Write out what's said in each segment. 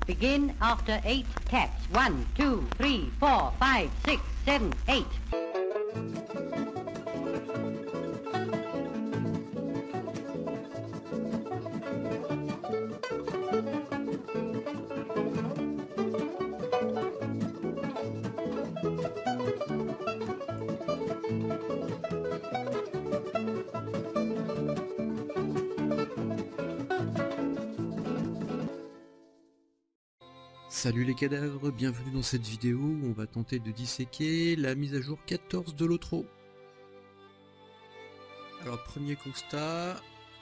Begin after 8 taps. 1, 2, 3, 4, 5, 6, 7, 8. Salut les cadavres, bienvenue dans cette vidéo où on va tenter de disséquer la mise à jour 14 de l'Otro. Alors premier constat,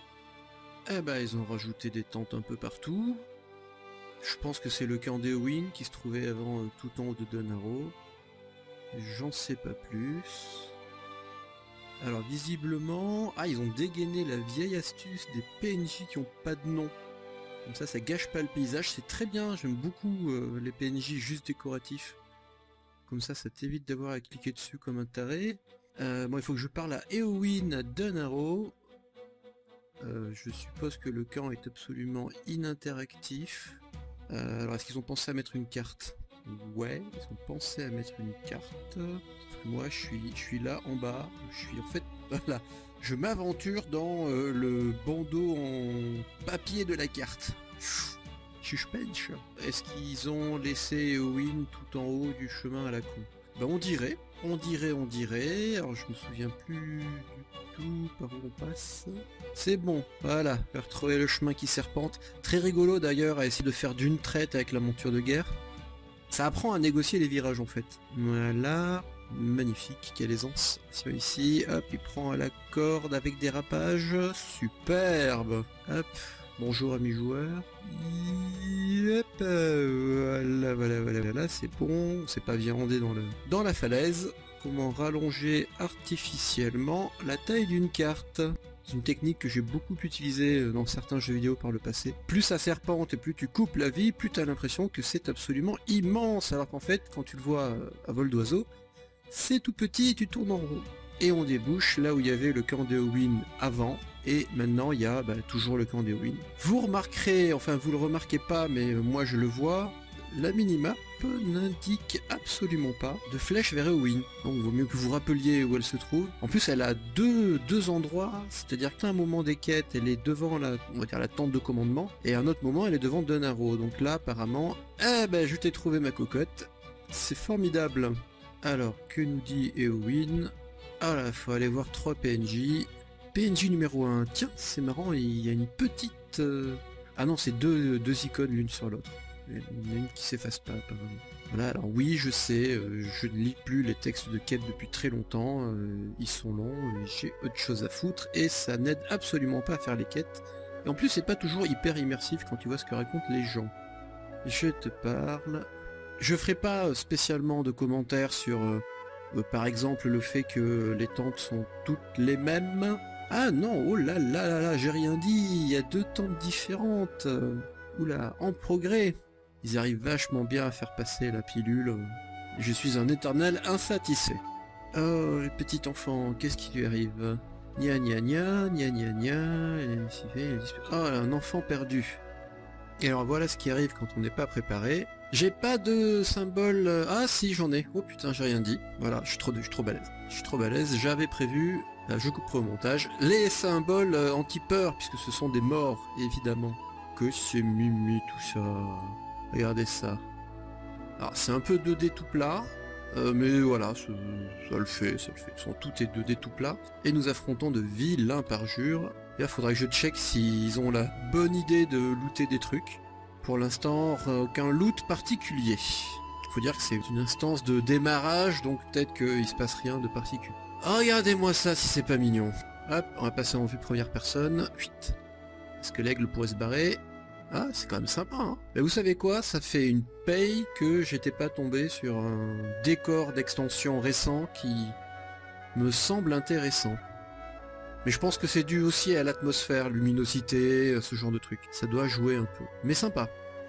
ils ont rajouté des tentes un peu partout. Je pense que c'est le camp d'Eowyn qui se trouvait avant tout en haut de Dunharrow. J'en sais pas plus. Alors visiblement, ils ont dégainé la vieille astuce des PNJ qui ont pas de nom. Comme ça gâche pas le paysage, c'est très bien, j'aime beaucoup les PNJ juste décoratifs. Comme ça t'évite d'avoir à cliquer dessus comme un taré. Bon, il faut que je parle à Eowyn à Dunharrow. Je suppose que le camp est absolument ininteractif. Alors est-ce qu'ils ont pensé à mettre une carte? Ouais, ils ont pensé à mettre une carte. Sauf que moi je suis là en bas, je suis en fait... Voilà. Je m'aventure dans le bandeau en papier de la carte. Suspense. Est-ce qu'ils ont laissé Eowyn tout en haut du chemin à la con? On dirait. Alors je me souviens plus du tout par où on passe. C'est bon, voilà. Je vais retrouver le chemin qui serpente. Très rigolo d'ailleurs à essayer de faire d'une traite avec la monture de guerre. Ça apprend à négocier les virages en fait. Voilà. Magnifique, quelle aisance. Ici, hop, il prend à la corde avec dérapage. Superbe. Hop, bonjour amis joueurs. Hop, voilà, c'est bon. On s'est pas viandé dans la falaise. Comment rallonger artificiellement la taille d'une carte? C'est une technique que j'ai beaucoup utilisée dans certains jeux vidéo par le passé. Plus ça serpente et plus tu coupes la vie, plus tu as l'impression que c'est absolument immense. Alors qu'en fait, quand tu le vois à vol d'oiseau, c'est tout petit et tu tournes en rond. Et on débouche là où il y avait le camp d'Eowyn avant, et maintenant il y a toujours le camp d'Eowyn. Vous remarquerez, enfin vous le remarquez pas, mais moi je le vois, la minimap n'indique absolument pas de flèche vers Eowyn. Donc il vaut mieux que vous rappeliez où elle se trouve. En plus elle a deux endroits, c'est-à-dire qu'à un moment des quêtes elle est devant on va dire la tente de commandement, et à un autre moment elle est devant Dunharrow. Donc là apparemment, je t'ai trouvé ma cocotte, c'est formidable. Alors, que nous dit Eowyn? Ah là, faut aller voir 3 PNJ. PNJ numéro 1, tiens, c'est marrant, il y a une petite... Ah non, c'est deux icônes l'une sur l'autre. Il y en a une qui s'efface pas, apparemment. Voilà, alors oui, je sais, je ne lis plus les textes de quête depuis très longtemps, ils sont longs, j'ai autre chose à foutre, et ça n'aide absolument pas à faire les quêtes. Et en plus, c'est pas toujours hyper immersif quand tu vois ce que racontent les gens. Je te parle... Je ferai pas spécialement de commentaires sur, par exemple, le fait que les tentes sont toutes les mêmes. Ah non, oh là là là là, j'ai rien dit, il y a 2 tentes différentes. Oula, en progrès. Ils arrivent vachement bien à faire passer la pilule. Je suis un éternel insatisfait. Oh, le petit enfant, qu'est-ce qui lui arrive? Gna gna gna, gna gna gna, oh, un enfant perdu. Et alors voilà ce qui arrive quand on n'est pas préparé. J'ai pas de symbole... Ah si, j'en ai. Oh putain, j'ai rien dit. Voilà, je suis trop balèze. Je suis trop balèze, j'avais prévu... Là, je couperai au montage. Les symboles anti-peur, puisque ce sont des morts, évidemment. Que c'est mimi tout ça. Regardez ça. Alors c'est un peu 2D tout plat. Mais voilà, ça le fait. Ils sont toutes et 2D tout plat. Et nous affrontons de vilains parjures. Et là, faudrait que je check s'ils ont la bonne idée de looter des trucs. Pour l'instant, aucun loot particulier. Faut dire que c'est une instance de démarrage, donc peut-être qu'il se passe rien de particulier. Oh, regardez-moi ça si c'est pas mignon. Hop, on va passer en vue première personne. Vite. Est-ce que l'aigle pourrait se barrer? Ah, c'est quand même sympa, hein. Mais vous savez quoi? Ça fait une paye que j'étais pas tombé sur un décor d'extension récent qui me semble intéressant. Mais je pense que c'est dû aussi à l'atmosphère, luminosité, ce genre de truc. Ça doit jouer un peu. Mais sympa.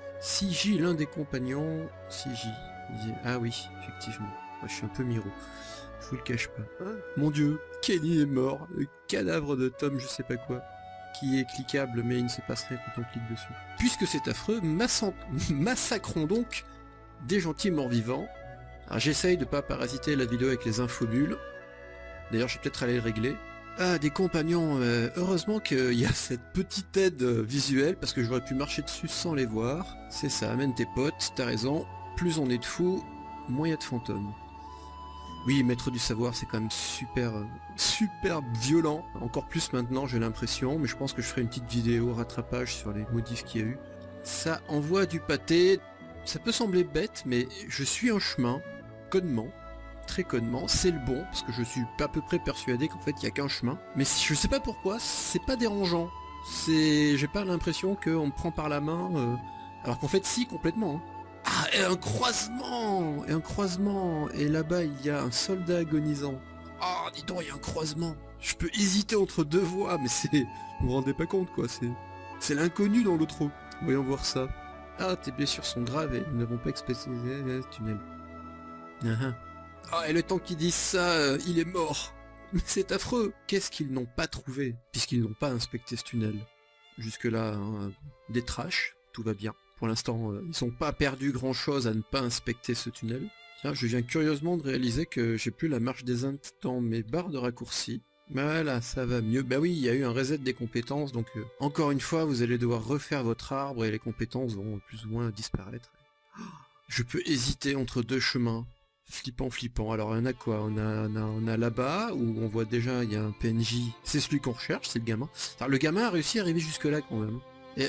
CJ, l'un des compagnons... CJ... Ah oui, effectivement. Moi, je suis un peu miro. Je vous le cache pas. Mon dieu, Kenny est mort. Le cadavre de Tom, je sais pas quoi. qui est cliquable, mais il ne se passe rien quand on clique dessus. Puisque c'est affreux, massacrons donc des gentils morts-vivants. Alors j'essaye de pas parasiter la vidéo avec les infobules. D'ailleurs, je vais peut-être aller le régler. Ah, des compagnons, heureusement qu'il y a cette petite aide visuelle, parce que j'aurais pu marcher dessus sans les voir. C'est ça, amène tes potes, t'as raison. Plus on est de fous, moins il y a de fantômes. Oui, maître du savoir, c'est quand même super violent. Encore plus maintenant, j'ai l'impression, mais je pense que je ferai une petite vidéo rattrapage sur les modifs qu'il y a eu. Ça envoie du pâté. Ça peut sembler bête, mais je suis un chemin, connement, très connement, c'est le bon, parce que je suis à peu près persuadé qu'en fait il n'y a qu'un chemin. Mais je sais pas pourquoi, c'est pas dérangeant. J'ai pas l'impression qu'on me prend par la main, alors qu'en fait si, complètement. Hein. Ah, et un croisement. Et là-bas, il y a un soldat agonisant. Ah, dis donc, il y a un croisement. Je peux hésiter entre deux voies, mais c'est... Vous vous rendez pas compte, quoi. C'est l'inconnu dans l'autre. Voyons voir ça. Ah, tes blessures sont graves et nous n'avons pas expédié le tunnel. Ah, et le temps qu'ils disent ça, il est mort. Mais c'est affreux. Qu'est-ce qu'ils n'ont pas trouvé, puisqu'ils n'ont pas inspecté ce tunnel. Jusque-là, hein, des trashs, tout va bien. Pour l'instant, ils sont pas perdus grand-chose à ne pas inspecter ce tunnel. Tiens, je viens curieusement de réaliser que j'ai plus la marche des ints dans mes barres de raccourcis. Voilà, ça va mieux. Bah oui, il y a eu un reset des compétences, donc encore une fois, vous allez devoir refaire votre arbre et les compétences vont plus ou moins disparaître. Je peux hésiter entre deux chemins. Flippant. Alors, il y en a quoi? On a là-bas, où on voit déjà, il y a un PNJ. C'est celui qu'on recherche, c'est le gamin. Alors, le gamin a réussi à arriver jusque-là, quand même. Et,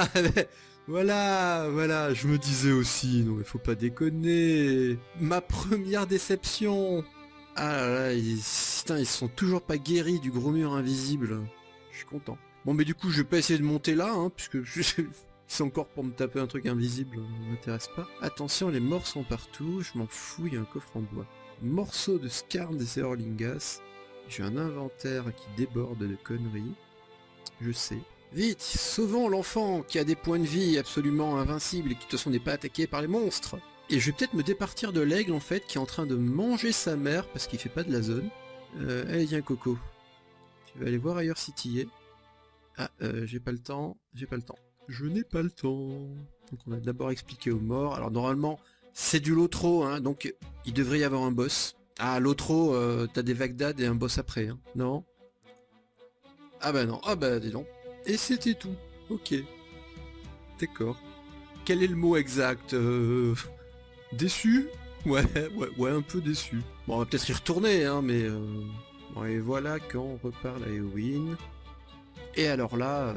voilà, je me disais aussi, non mais faut pas déconner. Ma première déception. Ah là là, ils sont toujours pas guéris du gros mur invisible. Je suis content. Bon mais du coup je vais pas essayer de monter là, hein, puisque c'est encore pour me taper un truc invisible, ça m'intéresse pas. Attention, les morts sont partout, je m'en fous, il y a un coffre en bois. Morceau de Scarn des Eorlingas. J'ai un inventaire qui déborde de conneries. Je sais. Vite, sauvons l'enfant qui a des points de vie absolument invincibles et qui de toute façon n'est pas attaqué par les monstres. Et je vais peut-être me départir de l'aigle en fait qui est en train de manger sa mère parce qu'il fait pas de la zone. Allez viens Coco. Tu vas aller voir ailleurs si t'y es. Ah, j'ai pas le temps. Je n'ai pas le temps. Donc on va d'abord expliquer aux morts. Alors normalement c'est du Lotro, hein, donc il devrait y avoir un boss. Ah Lotro, t'as des Vagdad et un boss après, hein. Non? Ah bah non, ah bah dis donc. Et c'était tout. Ok. D'accord. Quel est le mot exact? Déçu? Ouais, un peu déçu. Bon, on va peut-être y retourner, hein, mais... Bon, et voilà qu'on repart à Eowyn. Et alors là...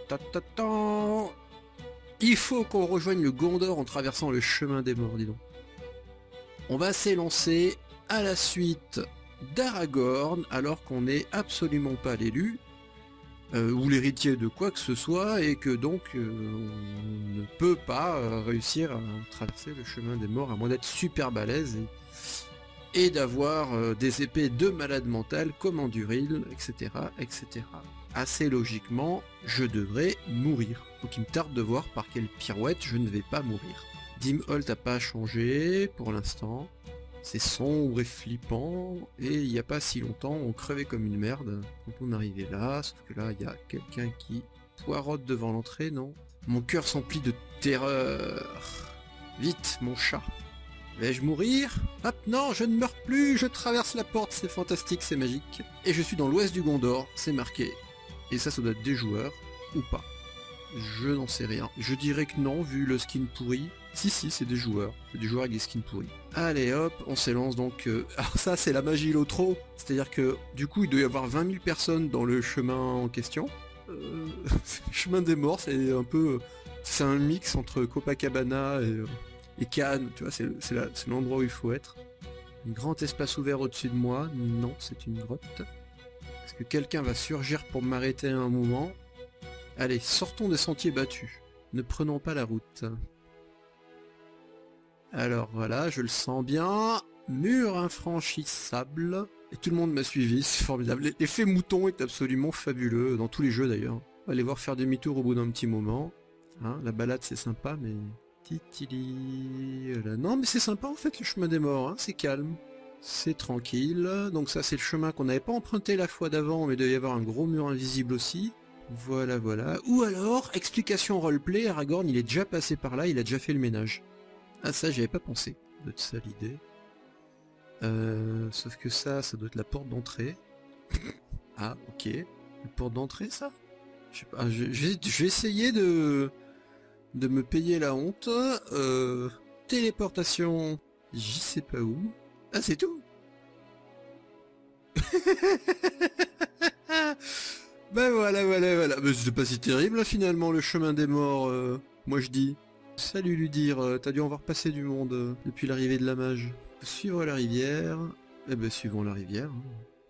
Il faut qu'on rejoigne le Gondor en traversant le chemin des morts, dis donc. On va s'élancer à la suite d'Aragorn, alors qu'on n'est absolument pas l'élu. Ou l'héritier de quoi que ce soit, et que donc on ne peut pas réussir à traverser le chemin des morts à moins d'être super balèze et d'avoir des épées de malade mental comme Anduril, etc. Assez logiquement, je devrais mourir. Donc il me tarde de voir par quelle pirouette je ne vais pas mourir. Dimholt n'a pas changé pour l'instant. C'est sombre et flippant, et il n'y a pas si longtemps, on crevait comme une merde quand on arrivait là, sauf que là, il y a quelqu'un qui poirote devant l'entrée, non? Mon cœur s'emplit de terreur. Vite, mon chat. Vais-je mourir? Hop, non, je ne meurs plus, je traverse la porte, c'est fantastique, c'est magique. Et je suis dans l'ouest du Gondor, c'est marqué. Et ça doit être des joueurs, ou pas. Je n'en sais rien. Je dirais que non, vu le skin pourri. Si, c'est des joueurs. C'est des joueurs avec des skins pourris. Allez hop, on s'élance donc... Alors ça, c'est la magie Lotro. C'est-à-dire que, du coup, il doit y avoir 20 000 personnes dans le chemin en question. Le chemin des morts, c'est un peu... C'est un mix entre Copacabana et Cannes. Tu vois, c'est l'endroit où il faut être. Un grand espace ouvert au-dessus de moi. Non, c'est une grotte. Est-ce que quelqu'un va surgir pour m'arrêter à un moment? Allez, sortons des sentiers battus. Ne prenons pas la route. Alors voilà, je le sens bien. Mur infranchissable. Et tout le monde m'a suivi, c'est formidable. L'effet mouton est absolument fabuleux, dans tous les jeux d'ailleurs. On va aller voir faire demi-tour au bout d'un petit moment. Hein, la balade c'est sympa, mais... Titili... Non mais c'est sympa en fait le chemin des morts, hein, c'est calme. C'est tranquille. Donc ça c'est le chemin qu'on n'avait pas emprunté la fois d'avant, mais il devait y avoir un gros mur invisible aussi. Voilà, voilà. Ou alors, explication roleplay, Aragorn, il est déjà passé par là, il a déjà fait le ménage. Ah ça, j'y avais pas pensé. Ça doit être ça l'idée. Sauf que ça doit être la porte d'entrée. Ah, ok. La porte d'entrée, ça? Je sais pas, je vais essayer de me payer la honte. Téléportation, j'y sais pas où. Ah, c'est tout. Ben voilà, voilà, voilà. Ben, c'était pas si terrible là, finalement, le chemin des morts, moi je dis. Salut Ludir, t'as dû en voir passer du monde depuis l'arrivée de la mage. Suivre la rivière. Eh ben suivons la rivière. Hein.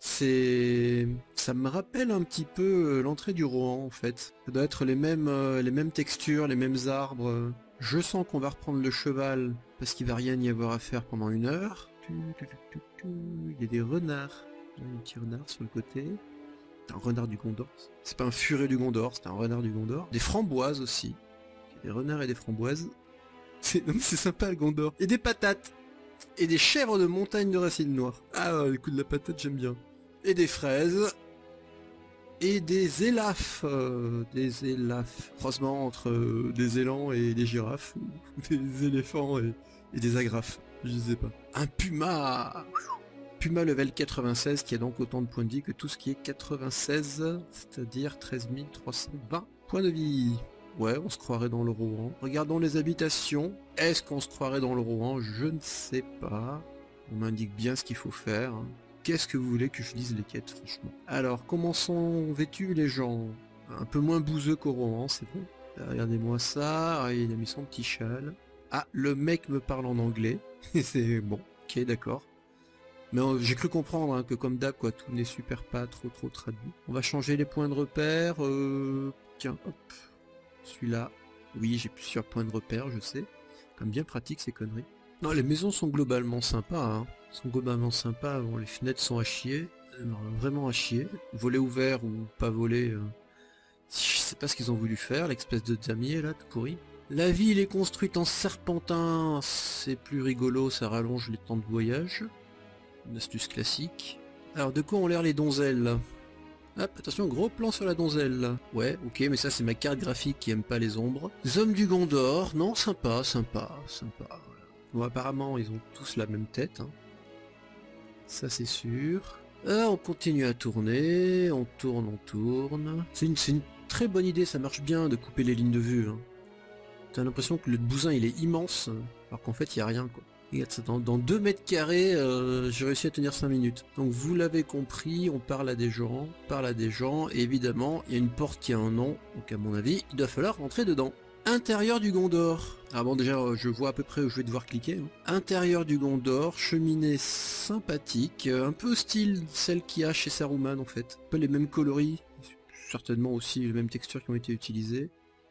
Ça me rappelle un petit peu l'entrée du Rohan en fait. Ça doit être les mêmes textures, les mêmes arbres. Je sens qu'on va reprendre le cheval parce qu'il va rien y avoir à faire pendant 1 heure. Il y a des renards. Un petit renard sur le côté. Un renard du Gondor. C'est pas un furet du Gondor, c'est un renard du Gondor. Des framboises aussi. Des renards et des framboises. C'est sympa le Gondor. Et des patates. Et des chèvres de montagne de racines noires. Ah, le coup de la patate, j'aime bien. Et des fraises. Et des élafes. Des élafes. Croisement entre des élans et des girafes. Ou des éléphants et des agrafes. Je sais pas. Un puma. Puma level 96 qui a donc autant de points de vie que tout ce qui est 96, c'est-à-dire 13 320 points de vie. Ouais, on se croirait dans le Rohan. Regardons les habitations. Est-ce qu'on se croirait dans le Rohan? Je ne sais pas. On m'indique bien ce qu'il faut faire. Qu'est-ce que vous voulez que je lise les quêtes, franchement? Alors, comment sont vêtus les gens? Un peu moins bouseux qu'au Rohan, c'est bon. Regardez-moi ça. Ah, il a mis son petit châle. Ah, le mec me parle en anglais. C'est bon. Ok, d'accord. Mais j'ai cru comprendre hein, que comme d'hab, quoi, tout n'est super pas trop traduit. On va changer les points de repère. Tiens, hop. Celui-là. Oui, j'ai plusieurs points de repère, je sais. Comme bien pratique ces conneries. Non, les maisons sont globalement sympas. Hein. Sont globalement sympas. Bon, les fenêtres sont à chier. Vraiment à chier. Volet ouvert ou pas volet. Je sais pas ce qu'ils ont voulu faire. L'espèce de damier là, tout pourri. La ville est construite en serpentin. C'est plus rigolo, ça rallonge les temps de voyage. Une astuce classique. Alors de quoi ont l'air les donzelles? Hop, attention, gros plan sur la donzelle. Ouais, ok, mais ça c'est ma carte graphique qui aime pas les ombres. Les hommes du Gondor, non, sympa. Bon, apparemment, ils ont tous la même tête. Hein. Ça c'est sûr. On continue à tourner, on tourne. C'est une très bonne idée, ça marche bien de couper les lignes de vue. Hein. T'as l'impression que le bousin il est immense, alors qu'en fait il n'y a rien quoi. Regarde ça, dans 2 mètres carrés, j'ai réussi à tenir 5 minutes. Donc vous l'avez compris, on parle à des gens, et évidemment, il y a une porte qui a un nom, donc à mon avis, il doit falloir rentrer dedans. Intérieur du Gondor. Ah bon, déjà, je vois à peu près où je vais devoir cliquer. Hein. Intérieur du Gondor, cheminée sympathique, un peu style celle qu'il y a chez Saruman en fait. Un peu les mêmes coloris, certainement aussi les mêmes textures qui ont été utilisées.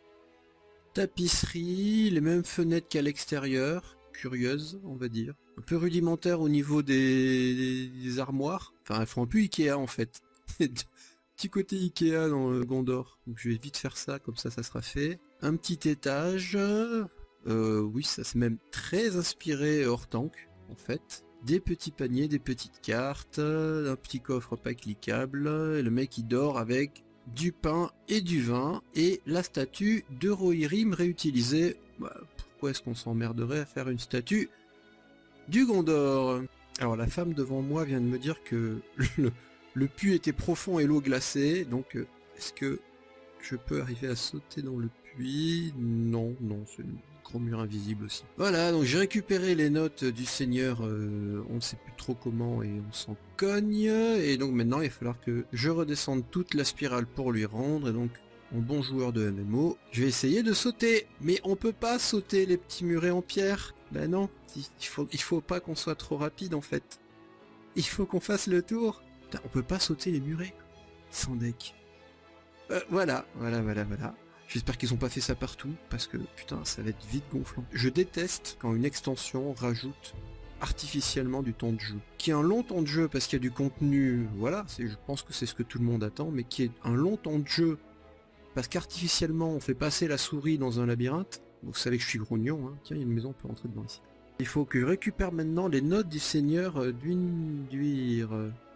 Tapisserie, les mêmes fenêtres qu'à l'extérieur. Curieuse, on va dire. Un peu rudimentaire au niveau des armoires. Enfin, elles font un peu Ikea en fait. Petit côté Ikea dans le Gondor. Donc je vais vite faire ça, comme ça sera fait. Un petit étage. Oui, ça c'est même très inspiré Hortank, en fait. Des petits paniers, des petites cartes, un petit coffre pas cliquable. Et le mec il dort avec du pain et du vin. Et la statue de Rohirrim réutilisée. Bah, pourquoi est-ce qu'on s'emmerderait à faire une statue du Gondor? Alors la femme devant moi vient de me dire que le puits était profond et l'eau glacée, donc est-ce que je peux arriver à sauter dans le puits? Non, c'est un gros mur invisible aussi. Voilà, donc j'ai récupéré les notes du seigneur, on ne sait plus trop comment et on s'en cogne, et donc maintenant il va falloir que je redescende toute la spirale pour lui rendre, et donc mon bon joueur de MMO, je vais essayer de sauter, mais on peut pas sauter les petits murets en pierre. Ben non, il faut pas qu'on soit trop rapide en fait. Il faut qu'on fasse le tour. Putain, on peut pas sauter les murets sans deck. Voilà. J'espère qu'ils ont pas fait ça partout, parce que putain, ça va être vite gonflant. Je déteste quand une extension rajoute artificiellement du temps de jeu. Qui est un long temps de jeu parce qu'il y a du contenu, voilà, je pense que c'est ce que tout le monde attend, mais qui est un long temps de jeu parce qu'artificiellement on fait passer la souris dans un labyrinthe. Vous savez que je suis grognon, hein. Tiens, il y a une maison, on peut rentrer dedans ici. Il faut que je récupère maintenant les notes du seigneur d'Unduir.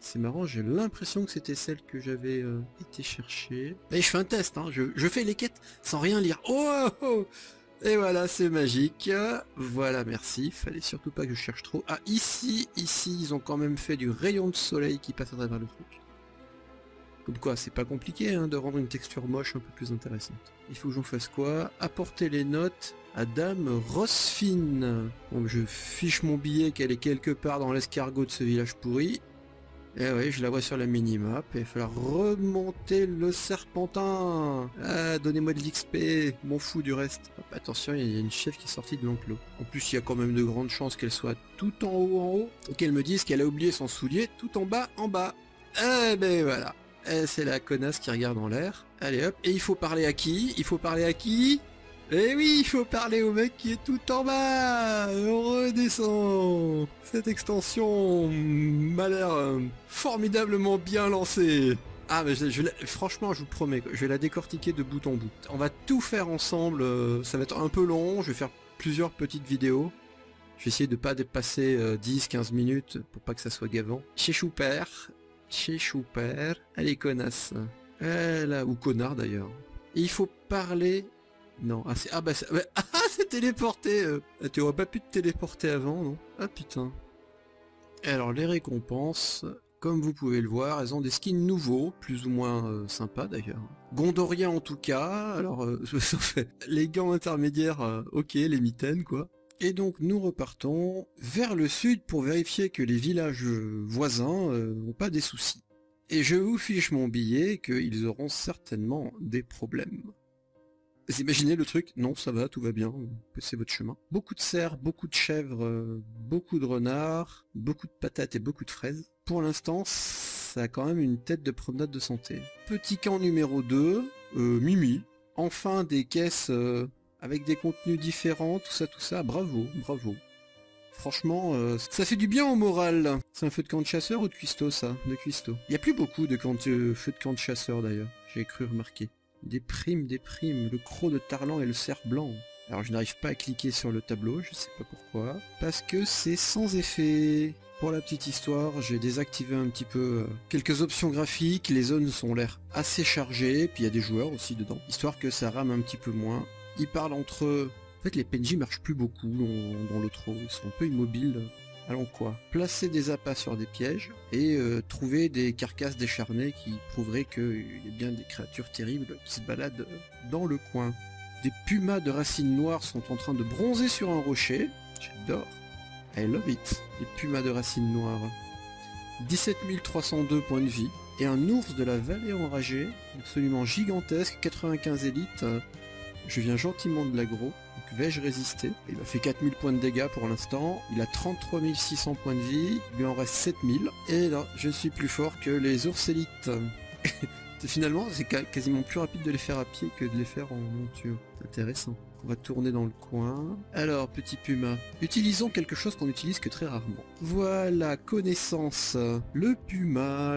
C'est marrant, j'ai l'impression que c'était celle que j'avais été chercher. Et je fais un test, hein. Je fais les quêtes sans rien lire. Oh, oh, oh. Et voilà, c'est magique. Voilà, merci. Fallait surtout pas que je cherche trop. Ah, ici, ils ont quand même fait du rayon de soleil qui passe à travers le truc. Comme quoi, c'est pas compliqué hein, de rendre une texture moche un peu plus intéressante. Il faut que j'en fasse quoi? Apporter les notes à Dame Rosfine. Bon, je fiche mon billet qu'elle est quelque part dans l'escargot de ce village pourri. Et oui, je la vois sur la minimap et il va falloir remonter le serpentin. Ah, donnez-moi de l'XP, m'en fous du reste. Hop, attention, il y a une chef qui est sortie de l'enclos. En plus, il y a quand même de grandes chances qu'elle soit tout en haut, et qu'elle me dise qu'elle a oublié son soulier tout en bas, en bas. Eh ben voilà. C'est la connasse qui regarde en l'air. Allez hop, et il faut parler à qui? Il faut parler à qui? Eh oui, il faut parler au mec qui est tout en bas. On redescend. Cette extension m'a l'air formidablement bien lancée. Ah mais franchement je vous promets, je vais la décortiquer de bout en bout. On va tout faire ensemble, ça va être un peu long, je vais faire plusieurs petites vidéos. Je vais essayer de pas dépasser 10-15 minutes pour pas que ça soit gavant. Chez Chouper. Allez connasse. Là, ou connard d'ailleurs. Et il faut parler... Non, c'est téléporté. Tu aurais pas pu te téléporter avant, non? Ah putain. Alors les récompenses, comme vous pouvez le voir, elles ont des skins nouveaux, plus ou moins sympas d'ailleurs. Gondorien en tout cas, alors les gants intermédiaires, ok, les mitaines quoi. Et donc nous repartons vers le sud pour vérifier que les villages voisins n'ont pas des soucis. Et je vous fiche mon billet qu'ils auront certainement des problèmes. Vous imaginez le truc? Non, ça va, tout va bien, c'est votre chemin. Beaucoup de cerfs, beaucoup de chèvres, beaucoup de renards, beaucoup de patates et beaucoup de fraises. Pour l'instant, ça a quand même une tête de promenade de santé. Petit camp numéro 2, Mimi. Enfin des caisses avec des contenus différents, tout ça, bravo. Franchement, ça fait du bien au moral. C'est un feu de camp de chasseur ou de cuistot ça? De cuistot. Il n'y a plus beaucoup de feux de camp de chasseur d'ailleurs, j'ai cru remarquer. Des primes, le croc de Tarlan et le cerf blanc. Alors je n'arrive pas à cliquer sur le tableau, je sais pas pourquoi. Parce que c'est sans effet. Pour la petite histoire, j'ai désactivé un petit peu quelques options graphiques, les zones sont l'air assez chargées, puis il y a des joueurs aussi dedans, histoire que ça rame un petit peu moins. Ils parlent entre eux. En fait les PNJ marchent plus beaucoup dans l'outro, ils sont un peu immobiles. Allons quoi? Placer des appâts sur des pièges et trouver des carcasses décharnées qui prouveraient qu'il y a bien des créatures terribles qui se baladent dans le coin. Des pumas de racines noires sont en train de bronzer sur un rocher. J'adore. I love it. Les pumas de racines noires. 17 302 points de vie. Et un ours de la vallée enragée, absolument gigantesque, 95 élites. Je viens gentiment de l'aggro. Donc vais-je résister? Il m'a fait 4000 points de dégâts pour l'instant. Il a 33 600 points de vie. Il lui en reste 7000. Et là, je suis plus fort que les ours élites. Finalement, c'est quasiment plus rapide de les faire à pied que de les faire en monture. C'est intéressant. On va tourner dans le coin. Alors, petit puma. Utilisons quelque chose qu'on n'utilise que très rarement. Voilà, connaissance. Le puma.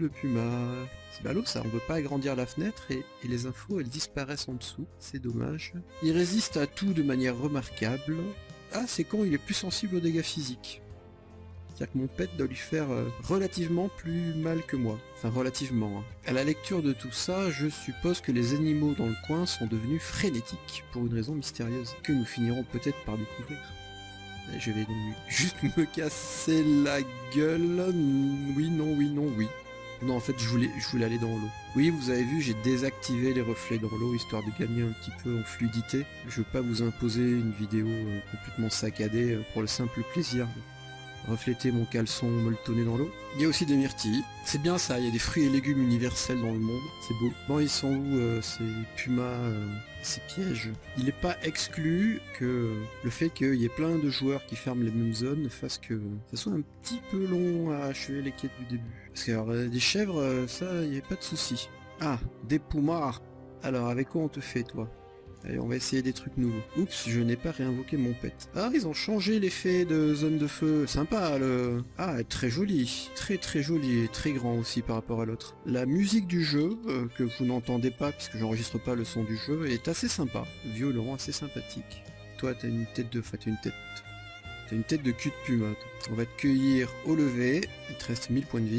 C'est ballot ça, on veut pas agrandir la fenêtre et les infos elles disparaissent en dessous. C'est dommage. Il résiste à tout de manière remarquable. Ah, c'est quand il est plus sensible aux dégâts physiques. C'est-à-dire que mon pet doit lui faire relativement plus mal que moi. Enfin, relativement. Hein. À la lecture de tout ça, je suppose que les animaux dans le coin sont devenus frénétiques, pour une raison mystérieuse, que nous finirons peut-être par découvrir. Et je vais donc juste me casser la gueule. Oui, non. Non, en fait, je voulais aller dans l'eau. Oui, vous avez vu, j'ai désactivé les reflets dans l'eau, histoire de gagner un petit peu en fluidité. Je veux pas vous imposer une vidéo complètement saccadée pour le simple plaisir refléter mon caleçon molletonné dans l'eau. Il y a aussi des myrtilles. C'est bien ça, il y a des fruits et légumes universels dans le monde. C'est beau. Bon, ils sont où ces pumas, ces pièges? Il n'est pas exclu que le fait qu'il y ait plein de joueurs qui ferment les mêmes zones fasse que ça soit un petit peu long à achever les quêtes du début. Parce que alors, des chèvres, ça, il n'y a pas de souci. Ah, des pumas. Alors, avec quoi on te fait, toi? Allez, on va essayer des trucs nouveaux. Oups, je n'ai pas réinvoqué mon pet. Ah, ils ont changé l'effet de zone de feu. Sympa, le... Ah, très joli. Très joli et très grand aussi par rapport à l'autre. La musique du jeu, que vous n'entendez pas puisque j'enregistre pas le son du jeu, est assez sympa. Violent, assez sympathique. Toi, t'as une tête de... Enfin, t'as une tête de cul de puma. On va te cueillir au lever. Il te reste 1000 points de vie.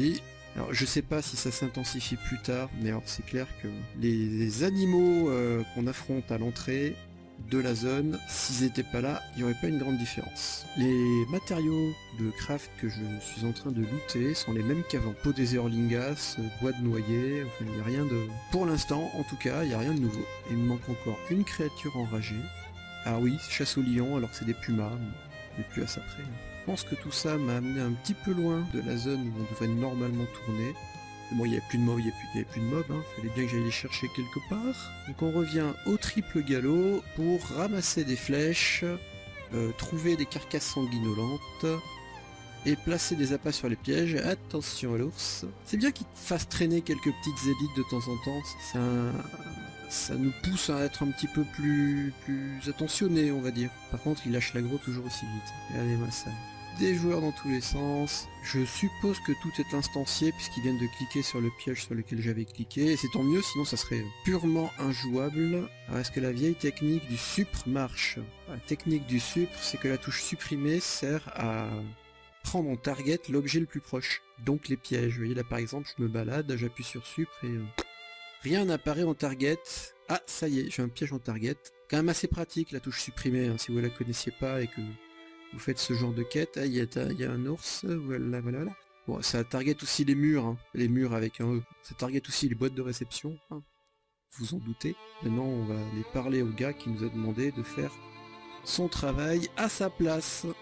Alors je sais pas si ça s'intensifie plus tard, mais alors c'est clair que les animaux qu'on affronte à l'entrée de la zone, s'ils n'étaient pas là, il n'y aurait pas une grande différence. Les matériaux de craft que je suis en train de looter sont les mêmes qu'avant. Peau des Erlingas, bois de noyer, enfin il n'y a rien de... Pour l'instant, en tout cas, il n'y a rien de nouveau. Il me manque encore une créature enragée. Ah oui, chasse au lion, alors que c'est des pumas, mais plus à ça près. Je pense que tout ça m'a amené un petit peu loin de la zone où on devrait normalement tourner. Bon, il n'y avait plus de mobs, il n'y avait plus de mobs, hein. Fallait bien que j'aille les chercher quelque part. Donc on revient au triple galop pour ramasser des flèches, trouver des carcasses sanguinolentes et placer des appâts sur les pièges. Attention à l'ours. C'est bien qu'il fasse traîner quelques petites élites de temps en temps. Ça nous pousse à être un petit peu plus attentionnés, on va dire. Par contre, il lâche l'aggro toujours aussi vite. Regardez moi ça. Des joueurs dans tous les sens. Je suppose que tout est instancié puisqu'ils viennent de cliquer sur le piège sur lequel j'avais cliqué. Et c'est tant mieux, sinon ça serait purement injouable. Alors est-ce que la vieille technique du supr marche? La technique du supr, c'est que la touche supprimée sert à prendre en target l'objet le plus proche. Donc les pièges. Vous voyez là par exemple, je me balade, j'appuie sur supr et... rien n'apparaît en target. Ah, ça y est, j'ai un piège en target. Quand même assez pratique la touche supprimée, hein, si vous la connaissiez pas et que vous faites ce genre de quête. Ah, il y a un ours, voilà. Bon, ça target aussi les murs, hein, les murs avec un E. Ça target aussi les boîtes de réception, hein, vous en doutez. Maintenant, on va aller parler au gars qui nous a demandé de faire son travail à sa place.